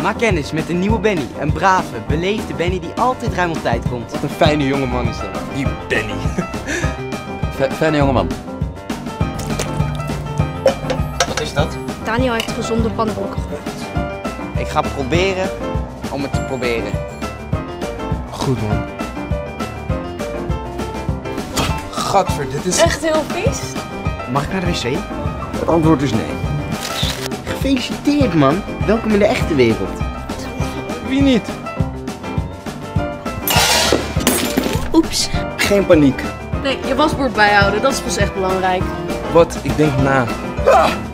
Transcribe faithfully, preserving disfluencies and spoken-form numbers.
Maak kennis met de nieuwe Benny. Een brave, beleefde Benny die altijd ruim op tijd komt. Wat een fijne jongeman is dat. Die Benny. Fijne jongeman. Wat is dat? Daniel heeft gezonde pannenkoeken gekocht. Ik ga proberen om het te proberen. Goed man. Gadver, dit is... Echt heel vies? Mag ik naar de wc? Het antwoord is nee. Gefeliciteerd man. Welkom in de echte wereld. Wie niet? Oeps. Geen paniek. Nee, je wasbord bijhouden, dat is pas echt belangrijk. Wat? Ik denk na. Ah!